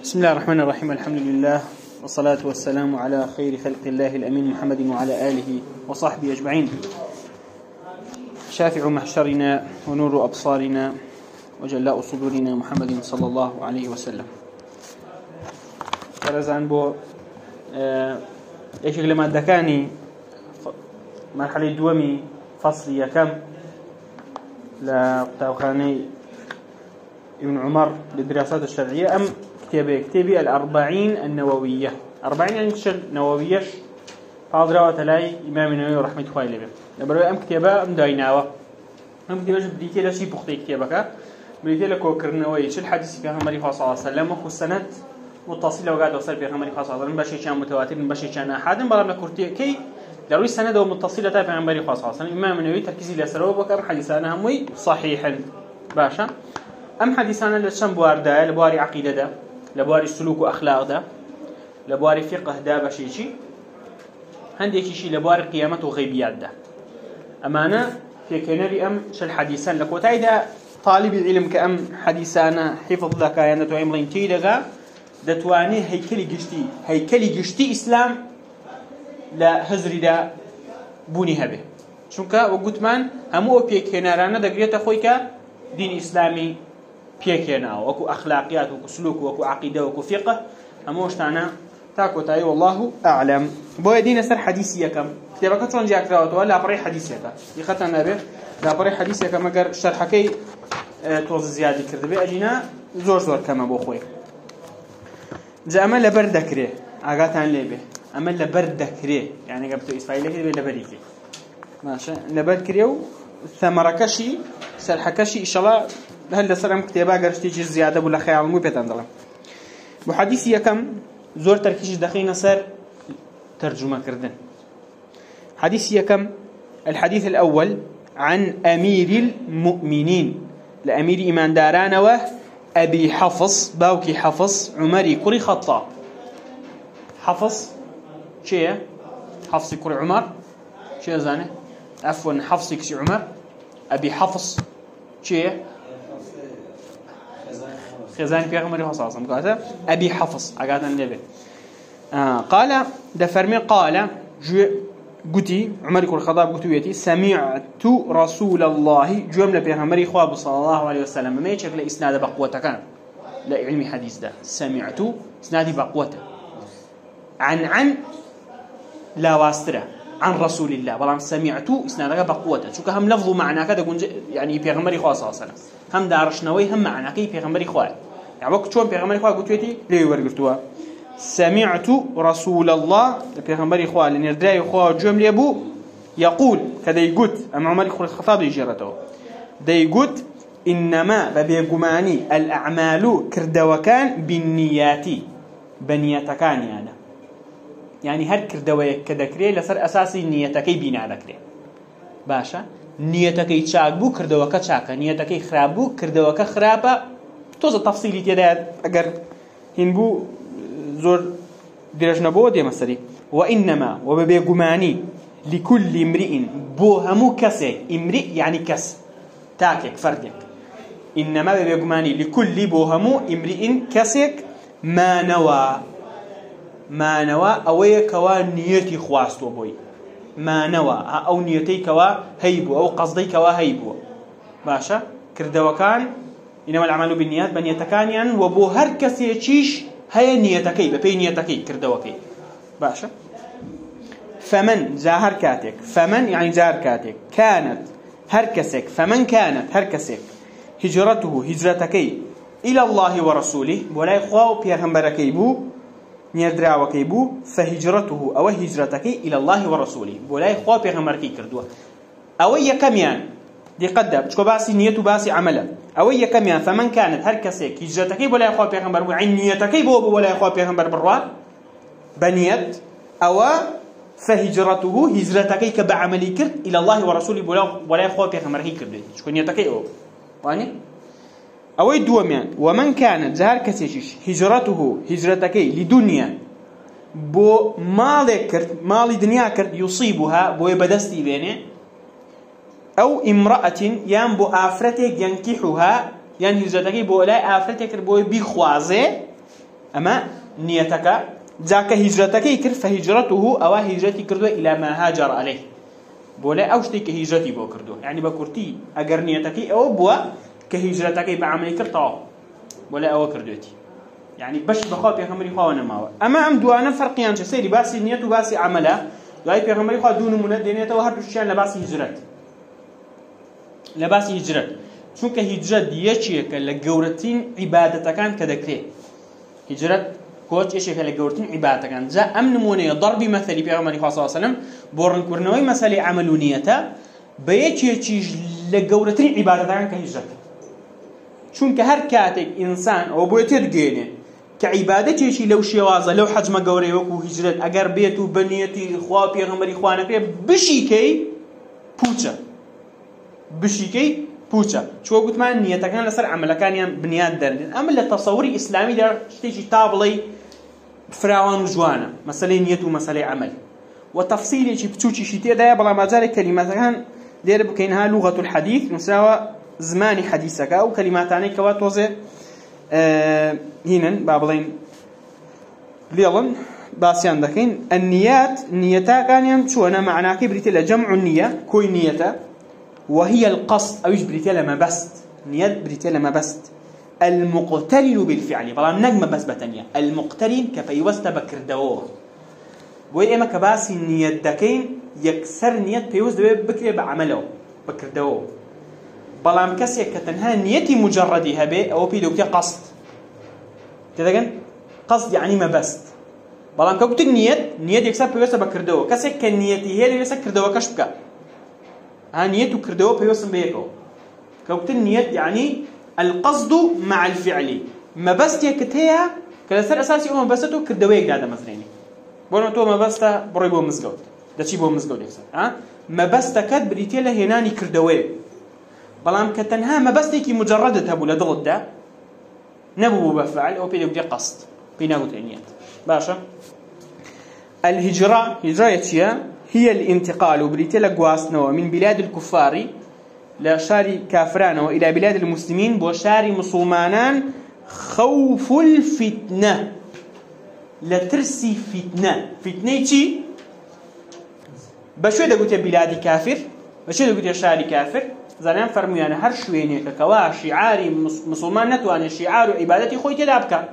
بسم الله الرحمن الرحيم. الحمد لله والصلاة والسلام على خير خلق الله الأمين محمد وعلى آله وصحبه أجمعين. شافع محشرنا ونور أبصارنا وجلاء صدورنا محمد صلى الله عليه وسلم. فرزان بو ايش لما دكاني مرحلة دومي فصلية كم لقطاوخاني ابن عمر للدراسات الشرعية أم كتابي الأربعين النووية. 40 يعني شر نووية حاضرة وتلاي إمام النووي رحمة الله عليه. لبرو أم كتابة أم دايناوة أم كتابة بديتي لشي بختي كتابك بديتي لكوكر نووي شو الحديث في غمري صلى الله عليه وسلم وخو السنة متصلة وقاعد وصل في غمري صلى الله عليه وسلم بشي كان متواتر بشي كان أحد برام لكورتي كي لروي السنة متصلة في غمري صلى الله عليه وسلم إمام النووي تركيزي لسروب وكم حديثنا هموي صحيح باشا. أم حديثنا لشان بواردا لبواري عقيدة ده لبواري سلوك وأخلاق ده لبواري فقه ده بشيشي عندي شيء لبواري قيامة وغيبيات ده أمانة في كناري أم شل حديثان لك وتايدا طالب العلم كأم حديثانا حفظ ذكاء يعني توعمرين تيدغا دتواني هيكلي جشتي إسلام لا هزري ده بوني هبه شونك وقلت من همو في كنارانا دقريت أخويك دين إسلامي بيكينا وكو أخلاقيات وكو سلوك وكو عقيدة وكو فقه هموش تانا تاكو تاي والله أعلم. بويا دينا سر حديثية كم كتابك شلون جاك راوتوا لا بري حديثية كم يختنا به لا بري حديثية كم أجر شرحكي توز زيادة كردبي أجينا زور كم أبو خوي جاء أمل لبردكري عقاتان ليه أمل لبردكري يعني قبته إسرائيل كده لبريكي ماشي لبردكري ثمرة كشي شرحكشي إن شاء الله هل سرم كتابة قرشتي شيء زيادة ولا خيال مو بيتندلا. بحديث كم زور تركيش دخينا سر ترجمة كردن. حديث كم الحديث الأول عن أمير المؤمنين لأمير إيمان دارانا وأبي حفص باوكي حفص عمري كري خطاب حفص شيء حفص كري عمر شيء زانه عفوا حفص كسي عمر أبي حفص شيء خزاني في غمري خصاصا قال أبي حفص عقاد النبي قال دفرمي قال قتي عمر يقول الخطاب قتويتي سمعت رسول الله جملة في غمري خواب صلى الله عليه وسلم ما يشكل إسناد بقوته كان لا علمي حديث ده سمعت إسنادي بقوته عن لا واستره عن رسول الله والله سمعت إسنادك بقوته شو كهم لفظ معناه كذا يعني في غمري خواب صلى الله عليه وسلم هم دارشنوي هم معناه كي في غمري خواب يعني وقت شون بيغمبري خواه قلت ويتي ليه ورقلتوا سمعت رسول الله بيغمبري خواه لأن الدراي خواه جملة أبو يقول كذا يقول أما عمر يقول الخطاب يجرته ده يقول إنما ببيقماني الأعمال كردوكان بالنيات بنيتكان يعني هر كردوك كذكري لسر أساسي نيتكي بينا ذكري باشا نيتكي تشاك بو كردوك تشاك نيتكي خراب بو كردوك خرابة توزع تفصيلي تيادات أجر هنبو زور درج نبوة دي مسري وإنما وببيجماني لكل امرئ بوهمو كسي امرئ يعني كس تاكك فردك إنما ببيجماني لكل بوهمو امرئ كسك ما نوى أوي كوا نيتي خواستو بوي ما نوى أو نيتي كوا هيبو أو قصدي كوا هيبو باشا كردوا كان إنما الأعمال بالنيات بنيتكانيا وبو هر كسي تشيش هي نيتكي ببي نيتكي كردوكي باشا. فمن زاهر كاتك فمن يعني زاهر كاتك كانت هركسك فمن كانت هركسك هجرته هجرتكي إلى الله ورسوله ولا يخواو بيغمبركي بو نيردراوكي بو فهجرته أو هجرتكي إلى الله ورسوله ولا يخواو بيغمبركي كردوا أو يكميان دي قدر بتشكو باسي نيته باسي عمله أوي كميان فمن كانت هركسك هجرتكي ولا يخاف بيغمبر وعين نيتكي بو ولا يخاف بيغمبر بروا بنيت أو فهجرته هجرتكي كبعملي كرد إلى الله ورسوله ولا يخاف بيغمبر هي كرد شكو نيتكي أو واني أوي دوميان ومن كانت زهر كسيش هجرته هجرتكي لدنيا بو مال دنيا كرد يصيبها بو بدستي بينه أو امرأة ينبو آفرتك ينكحها يعني هجرتك بو لا آفرتك بو بخوازه أما نيتك جاك هجرتك يكر فهجرته أو هجرتي كردو إلى ما هاجر عليه بولا أوشتك هجرتي بو كردو يعني بكرتي أجر نيتك أو بوا كهجرتك بعمل كرتوا ولا أو كردوتي يعني باش بخاطر يخمري خوانا ماوا أما أم دوانا فرقيان شسيري باسي نيت وباسي عمله لاي بيغمري خوا دون من دينيته وهر شيء لباسي هجرت لباسي هجرت شو كهجرت يشيك لجورتين عبادة كان كذكره هجرت كوتش يشيك لجورتين عبادة كان جاء أمن مونية ضرب مثلي بيغمري خوا صلى الله عليه وسلم بورن كورنوي مثلي عملوا نيته بيجي لجورتين عبادة كان كهجرت شو كهر كاتك إنسان أو بيترجينه كعبادة شيء لو شوازة لو حجم جوري وكو هجرت أجر بيتو بنيتي إخوة بيغمري إخوانا بيه بشيكي بوچا بشيكي بوچا شو قلت ما نيتك كان لسر عمل كان بنياد درن أما لتصوري إسلامي در تيجي تابلي فراوان جوانا مسألة نيته مسألة عمل وتفصيل شيء بتشوشي شيء تدا بلا ما زال كلمات كان دير بكينها لغة الحديث نساوى زمان حديثك أو كلماتاني كواتوزه هنا بابلين ليلن باسيان دكين النيات نيتا كان شو أنا معناه كبريت جمع النية كوي نيته وهي القصد أو يجبريت لما بست نيات بريت لما بست المقترن بالفعل بلام نجم بس بتنيا المقترن كبيوست بكر دوه بوي إما كباسي نيات دكين يكسر نيات بيوست بكر بعمله بكر دوه بلام كسي كتنها نيتي مجردها به أو بيدوكتي قصد تدقن قصد يعني ما بست بلام كوكت النيت يكسر بيوسا بكردو كسي كنيتي هي اللي يسكر دوا كشبكا ها نيتو كردو بيوسا بيكو كوكت النيت يعني القصد مع الفعل ما بست يكتيها كالسر أساسي ما بستو كردويك هذا مثلين بقولنا تو ما بسته بريبو مزجود ده شيء بو مزجود يكسر ها ما بست كد بريتيله هناني كردويك بلام كتنها ما بس تيجي مجرد تهبو لضغط ده نبو بفعل أو بيدو قصد بيناغو تعنيات باشا الهجرة هي الانتقال بريتيلا قواسنو من بلاد الكفار لشاري كافران وإلى بلاد المسلمين بوشاري مسلمانان خوف الفتنة لترسي فتنة شي بشو ده قلت بلاد كافر بشو ده قلت شاري كافر زانان فرميان هر شويني كوا شعاري مسلمان نتوان شعار عبادتي خوي تدابك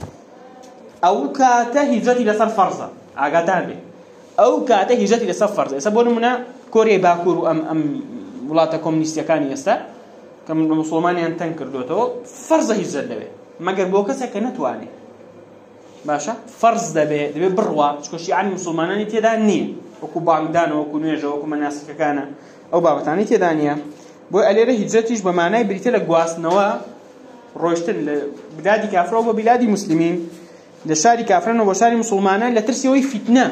او كاته هجرتي لسر فرضه اغادان به او كاته هجرتي لسر فرضه سبون منا كوريا باكور ام ولاته كومونيست كان يستا كم مسلمان ينتنكر دوتو فرضه هجرت دبه مگر بوكسه كنتواني باشا فرض دبه بروا شكو شيعان مسلمانان تدانيه وكو باغدان وكو نيجا وكو مناسك كان او بابتاني تدانيه بو عليه هجرتيش بمعنى بريتلا قواسنوا روشتن بلاد كافر وبلاد مسلمين لشاري كافرين وشاري مسلمانان لترسي وي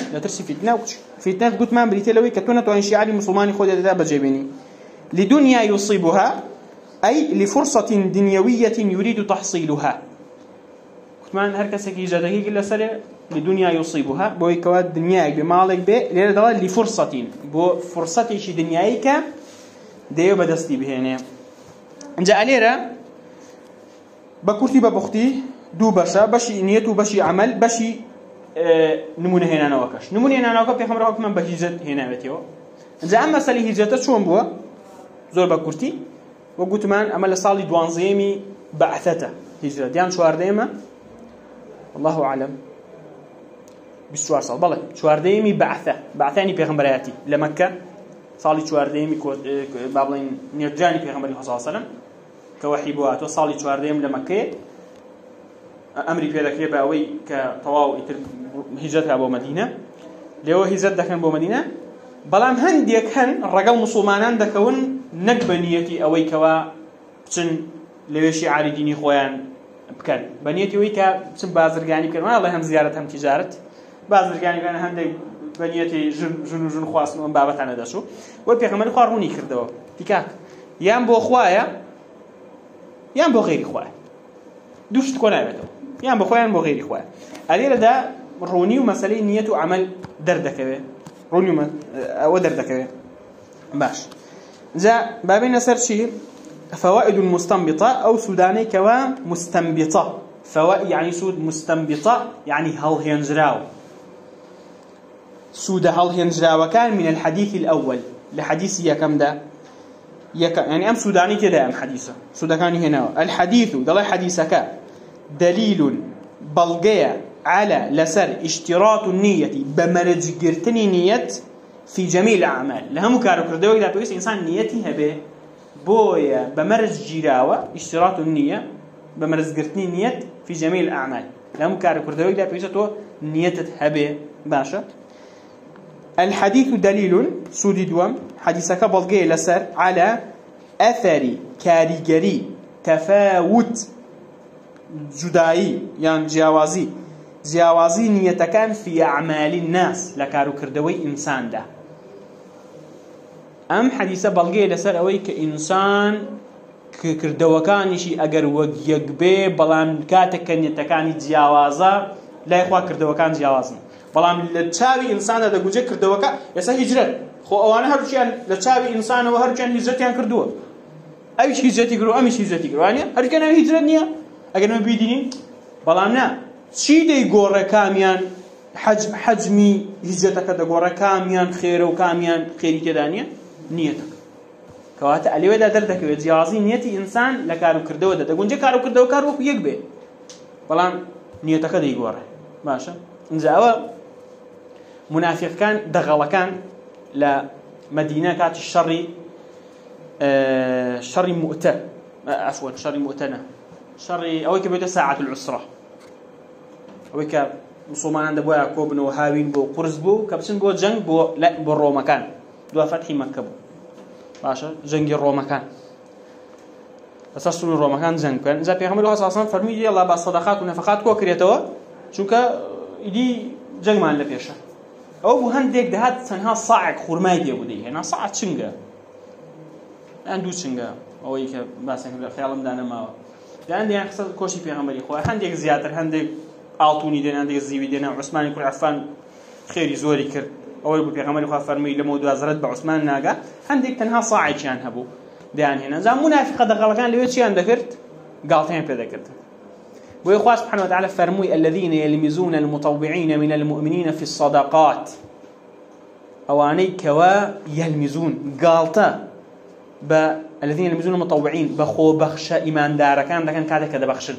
فتنه قلت ما بريتلا وي كتونه وان شعاري مسلماني خود ده بجيبني لدنيا يصيبها اي لفرصه دنيويه يريد تحصيلها قلت ما هر كسك يجدك الا سر لدنيا يصيبها بو كواد دنياك بمالك به لفرصه بو فرصتي شي دنيايك ديو بدستي بهنه جاء علينا بكرتي ببختي دو بشا بشي نيته بشي عمل بشي نمونه هنا نوكش نمونه هنا نوكش في خمره حكم بهجت هنا بتيو جاء اما سالي هجته شلون بوا زور بكرتي وقلت مان اما صالي دوانزيمي بعثته هجره ديان شوارديما والله اعلم بالشوار صال بالله شوارديمي بعثاني بيغمبرياتي لمكه صالي شوارديمي بابلين نيرجاني بيغمبري صلى الله عليه وسلم كوحي بوات وصالي شوارديم لمكه امري في ذاك باوي كطواو هجرتها ابو مدينه لو هجرت دكان ابو مدينه بلام هنديك هن الرجال مسلمانان دكون نقبنيتي اوي كوا بچن لوشي عاري ديني خويان بكن بنيتي ويكا بچن بازرگاني بكن والله هم زيارت هم تجارت بازرگاني كان هندي بنيتي جن خواص من بابت انا داشو وبيغمر خاروني كردو تيكاك يام بو خوايا يام بو غير خوايا دوش تكون عيبته يام بو خوايا بو غير خوايا عليه ده روني ومساله نيته عمل دردكه روني او دردكه باش جاء بابين سر شيء فوائد المستنبطه او سوداني كوا مستنبطه فوائد يعني سود مستنبطة يعني هل هينزراو سود هل هينزراو كان من الحديث الأول لحديث يكم ده يعني أم سوداني كده أم حديثة سودا كان هنا الحديث ده حديثك دليل بلغية على لسر اشتراط النية بمرج قرتني نية في جميع الأعمال لهم كارو كردوك ده بيقول إنسان نيتي هبه بويا بمرج جراوة اشتراط النية بمرج قرتني نية في جميع الأعمال لهم كارو كردوك ده بيقول تو نية هبه باشا الحديث دليل سودي دوام حديثك بلغي لسر على أثر كاريجري تفاوت جدائي يعني جیاوازی نیەتەکان في أعمال الناس لكارو كردوي إنسان ده أم حديثة بلغي لسر أوي كإنسان كردوكانيشي أجر وجيجبي بلام كاتك نيتكاني جیاوازا لا يخوا كردوكان جیاوازن بلام لتشابي إنسان ده جوجي كردوكا يسا هجرة خو أوانا هرجان لتشابي إنسان وهرجان هجرتيان كردوه أيش هجرتي كرو أمش هجرتي كرو يعني هرجان هجرة نية أجر ما بيدينين بلام نا شي دي غورا كاميان حجمي هجرتك دا غورا كاميان خير وكاميان خيري كدانية نيتك كواتا اللي ودا دردك وجيازي نيتي إنسان لكارو كردو دا تقول جي كارو كردو كارو وكو يقبي بلان نيتك دي غورا باشا انزا منافق كان دغلا كان لمدينة كانت الشر مؤتة عفوا شر مؤتنة شر أوي كبيرة ساعة العسرة ويك مسلمان عند بوا كوبن وهاوين بو قرز بو كبسن بو جنگ بو لا بو روما كان دو فتح مكة بو باشا جنگ روما كان اساس روما كان جنگ كان اذا بيعملوا اساسا فرمي يلا بالصدقات والنفقات كوكريتوا شوكا يدي جنگ مان لبيشا او بو هنديك دهات تنها صاعق خرماي دي ودي هنا صاع تشنگا عنده تشنگا او يك باسن خيالم دانا ما عندي يعني خص كوشي في عملي خو هنديك زياتر هنديك آلتوني دينا عندك الزيوي دينا عثمان يكون عفان خيري زوري كر أول بو بيغمر يخاف فرمي لموضوع زرد بعثمان ناقة عندك تنها صاعد شان هبو ديان هنا زام منافقة دخل كان لويت شان ذكرت قالتين في ذكرت ويخواس سبحانه وتعالى فرمي الذين يلمزون المطوعين من المؤمنين في الصدقات أواني كوا يلمزون قالتا الذين يلمزون المطوعين بخو بخش إيمان دار كان ده كان كذا كذا بخشن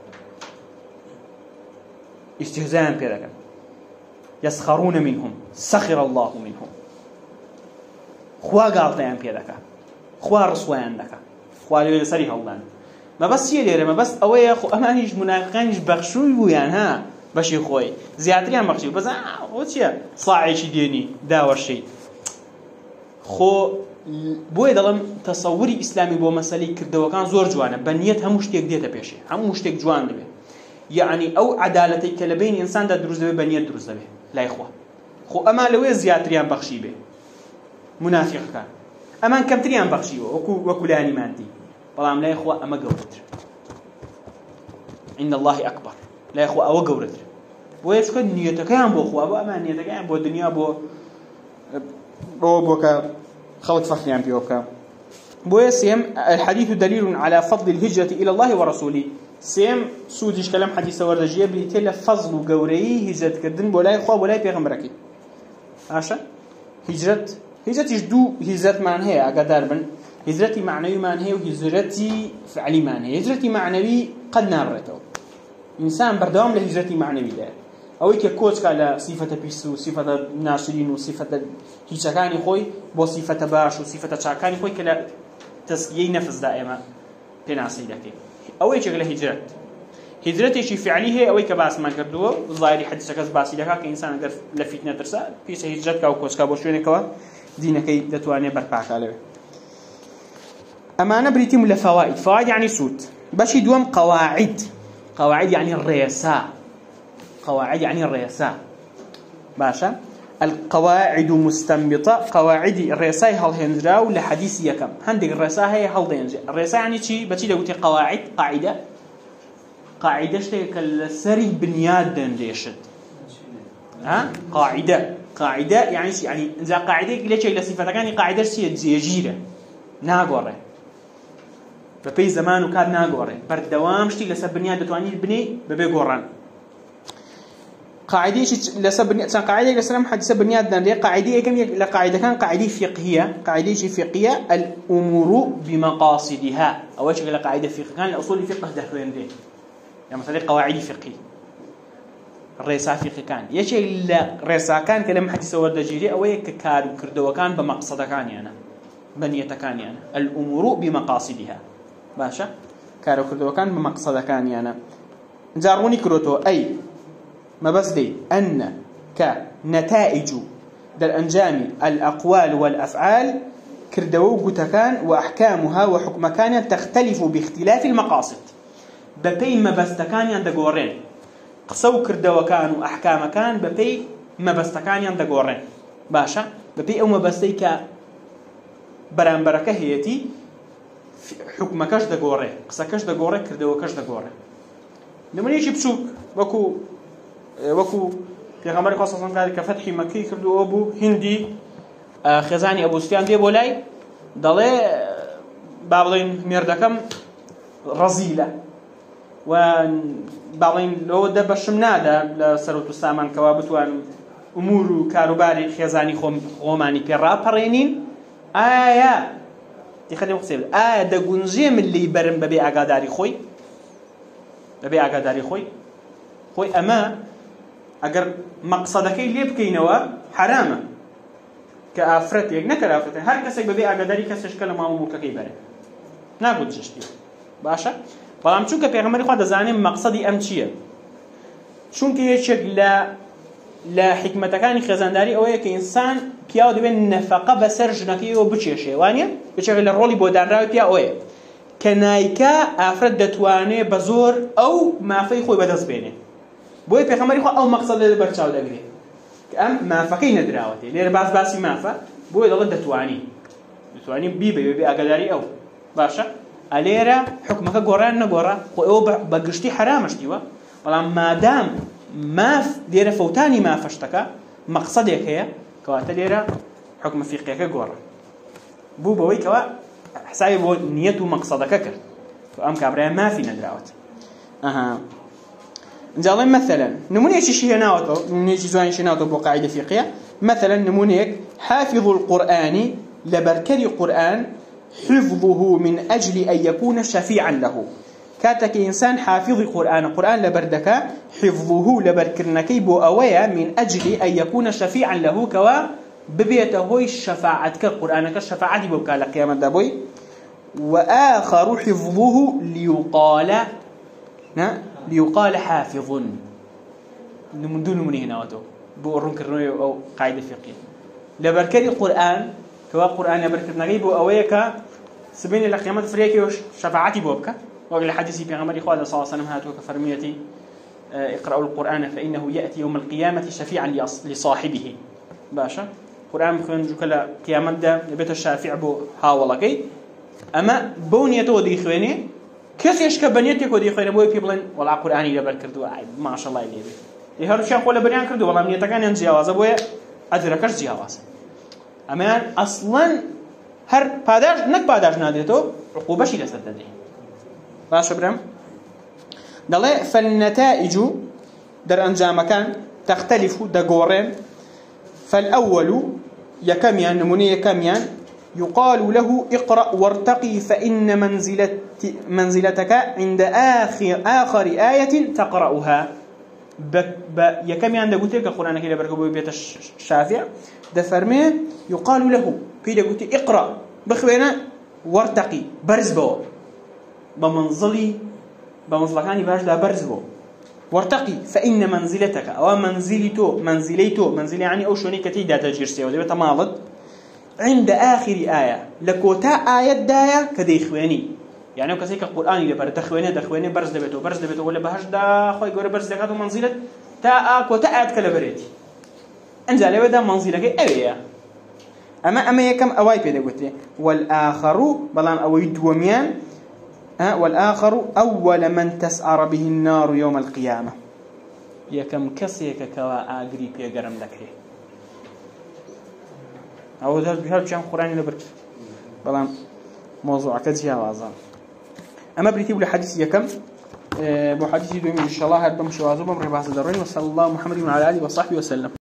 استهزاء بذلك يسخرون منهم سخر الله منهم خوا قالتين بذلك خوا رسوان لك خوا لي سريح الله ما بس يليره ما بس اويا خو امانيش منافقانيش بخشوي بو يعني ها باش خوي زياتريان بخشوي بس وتشي صاعي شي ديني داور شي خو بوي دلم تصوري اسلامي بو مسالي كردو كان زور جوانه بنيت هم مشتيك ديته بيشي هم مشتيك جوان دبي يعني او عدالتي كلبين انسان دا دروز دبي بنيت دروز دبي لا اخوه خو اما لو زياتريان بخشي به منافق كان امان كمتريان بخشي وكلاني مادي بلام لا اخوه اما قورت عند الله اكبر لا اخوه او قورت بويش كن نيتك يا ابو اخوه ابو امان نيتك يا ابو الدنيا بو كا خلط فخر يعني بيوكا بوي سيم الحديث دليل على فضل الهجرة إلى الله ورسوله سيم سودش كلام حديث وردجيه بيتل فضل وقوري هجرة كردن بولاي خواه بولاي بيغمبركي عشان هجرة يجدو هجرة معنى أقدر من هجرتي معنوي معنى وهجرتي فعلي معنى هجرتي معنوي قد نارته إنسان بردوام لهجرتي معنوي ده أو كوتش على صفة بيسو صفة ناشرين وصفة هيشكاني خوي بصفة باش وصفة شاكاني خوي كلا تسقي نفس دائما بناسي لكن أو كلا هجرتي شيء فعليه أو كباس ما كردوه ظاهري حديث كذا باسي لك كإنسان أقدر لفتنا ترسا في هجرتك أو كوتش كابوشوني كوا دينك دتواني بربعك عليه أما أنا بريتم لفوائد فوائد يعني سود باش يدوم قواعد يعني الرياسة قواعد يعني الرياسة باشا القواعد مستنبطة قواعد الرياسة هل هنجراو لحديث يكم هندق الرياسة هي هل هنجرا الرياسة يعني شيء بتشي لو قلت قاعدة شتى كالسري بنياد دنديشت ها قاعدة يعني شيء يعني إذا قاعدة ليش إلى صفة كان قاعدة شيء جيرة ناقورة بەپێی زەمان و کات ناگۆڕێ بەردەوام شتی لەسەر بنیاد دەتوانیت بنێ بەبێ گۆڕان قاعدەیەکی لەسەر چەند قاعدەیەک لەسەر ئەم حەدیثە بنیاد دەنرێ قاعدە یەکەم لە قاعدەکان قاعدەی فقهیە قاعدەیەکی فقهیە الأمور بمقاصدها ئەوەیەک لە قاعدە فقهەکان لە ئوصولی فقه دەخوێنرێ یا مثلا قواعدی فقهی ڕێسا فقهەکان یەکێک لە ڕێساکان کە لەم حەدیثە وەردەگیرێ ئەوەیە کە کار و کردەوەکان بە مەقسەدەکانیانە بە نیەتەکانیانە الأمور بمقاصدها باشە کار و کردەوەکان بە مەقسەدەکانیانە جاڕوونی کردوتەوە ئەی مبسدي أن كنتائج الأنجام الأقوال والأفعال كردو قتكان وأحكامها وحكمكان تختلف باختلاف المقاصد ببي مبستكان يندقورين قصو كردو كان وأحكامكان ببي مبستكان يندقورين باشا ببي أو مبستي برانبركة هيتي حكمكش دقورين قصكش دقورين كردوكش دقورين لما يجي بسوك وكو في غمر خاصة قال كفتح مكي كردو أبو هندي خزاني أبو سفيان دي بولاي ضلي بعضين ميردكم رزيلة وبعضين لو دبش منادا لسروت السامان كوابت وان أمور كاروباري خزاني خوماني بيرا برينين آية تخلي مقصير آية دا جنزي من اللي يبرم ببيع قاداري خوي ببيع قاداري خوي أما اگر مقصدك اللي بكينوا حرامه كافرت يك نكر افرت هر كسي ببي اگداري كسش كلمه مملكه كيبره ناقول جشتي باشا بلام چونك پیغمبر خدا زانیم مقصدی ام چیه چونك يشك لا حكمتكان خزانداري او يك انسان بياو دبن نفقه بسر جنكي و بچيشه وانيه بچغل الرولي بودان راوي بيا اوه كنايكا افرت دتوانه بزور او ما في خوي بدز بينه بوي پیغمبر خو او مقصد له برچاو دغري ام ما فقين دراوتي لير باس باسي ما فا بوي دله دتواني بي اگداري او باشا اليرا حكمك غوران نغورا او بغشتي حرامشتي وا والله ما دام ما دير فوتاني ما فشتك مقصدك هي كوات ليرا حكم فقهك غورا بو بوي كوا حسابي بو نيته مقصدك كر ام كابرا ما في ندراوت نجالين مثلا نمونيك شيء هناوتو نمونيك زوين شيء هناوتو بقاعدة فقهية مثلا نمونيك حافظ القرآن لبركري قرآن حفظه من أجل أن يكون شفيعا له كاتك إنسان حافظ القرآن لبردك حفظه لبركرنكي بو أويا من أجل أن يكون شفيعا له كوا ببيته الشفاعة كالقرآن كالشفاعة بوكا لقيامة دابوي وآخر حفظه ليقال حافظ من دون من هنا وتو بورون كرنوي أو قاعدة فقهية لبركري القرآن كوا قرآن لبركرنا جيبه أويك سبين القيامة فريقي وشفاعتي بوبك وقال حديثي في عمر إخوان صلى الله عليه وسلم هاتوك فرميتي اقرأوا القرآن فإنه يأتي يوم القيامة شفيعا لصاحبه باشا القرآن بكون جوكلا قيامة ده بيت الشافع بو هاولكي أما بونيته دي خويني كيف يشكى بنيتك ودي خويني بوي بيبلن ولا قرآني لبر كردو ما شاء الله يليه يهرب شيء قول بنيان كردو والله بنيتك كان ينجاوز بوي أدركش جاوز أما أصلا هر پاداش نك پاداش ناديتو عقوبة شيء لسدده باش برام دلي فالنتائج در انجام كان تختلف دغورين فالأول يكميان نموني يكميان يقال له اقرأ وارتقي فإن منزلتك عند آخر آية تقرأها يكميان دقوتي القرآن كده بركبوا بيت الشافع دفرمي يقال له كده قلت اقرأ بخوينا وارتقي برزبو بمنزلكاني باش دا برزبو وارتقي فإن منزلتك أو منزلي يعني أو شوني كتي داتا جيرسي ودي بتمالد عند آخر آية لكوتا آية داية كدي خواني يعني كسيك القرآن اللي برد دخواني برز دبتو ولا بهش دا خوي قوري برز دكاتو منزلت تا كوتا آيات كالبريتي انزالي ودا منزلك أويا أما يكم أواي بيدا قلت والآخر بلان أوي دوميان والآخر أول من تسعر به النار يوم القيامة يكم كسيك كوا آقري بيقرم لكي أو ذلك بهذا الشيء قرآني لبرك بلان موضوع كجيا وازان أما بريتيب لحديث يكم بحديث دوم إن شاء الله هاد بمشي وازوبهم رباس الدرين وصلى الله محمد وعلى آله وصحبه وسلم.